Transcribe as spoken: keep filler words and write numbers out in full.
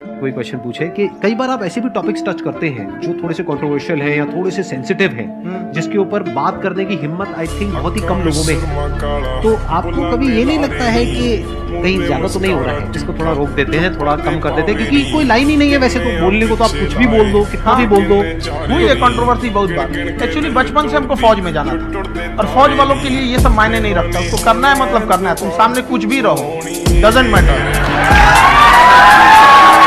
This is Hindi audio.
कोई क्वेश्चन पूछे कि कई बार आप ऐसे भी टॉपिक्स टच करते हैं जो थोड़े से कंट्रोवर्शियल हैं या थोड़े से सेंसिटिव हैं, जिसके ऊपर बात करने की हिम्मत आई थिंक बहुत ही कम लोगों में है। तो आपको कभी ये नहीं लगता है कि कहीं ज्यादा तो नहीं हो रहा है, जिसको थोड़ा रोक देते हैं, थोड़ा कम कर देते हैं, क्योंकि कोई लाइन ही नहीं है वैसे तो बोलने को, तो आप कुछ भी बोल दो, कितना भी बोल दो। हुई है कंट्रोवर्सी बहुत बार। एक्चुअली बचपन से हमको फौज में जाना था और फौज वालों के लिए ये सब मायने नहीं रखता, उसको करना है मतलब करना है, तुम सामने कुछ भी रहो, डजंट मैटर।